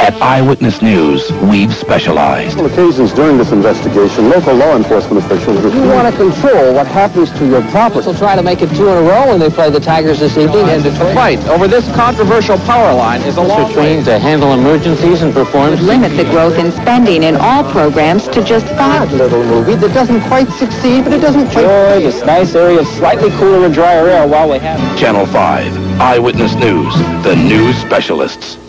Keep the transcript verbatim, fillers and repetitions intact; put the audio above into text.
At Eyewitness News, we've specialized. On occasions during this investigation, local law enforcement officials... You want to control what happens to your property. They'll try to make it two in a row when they play the Tigers this evening in Detroit. The fight over this controversial power line is a long trained to handle emergencies and perform... Limit the growth in spending in all programs to just five. That little movie that doesn't quite succeed, but it doesn't quite... Enjoy this nice area of slightly cooler and drier air while we have it. Channel five, Eyewitness News, the news specialists.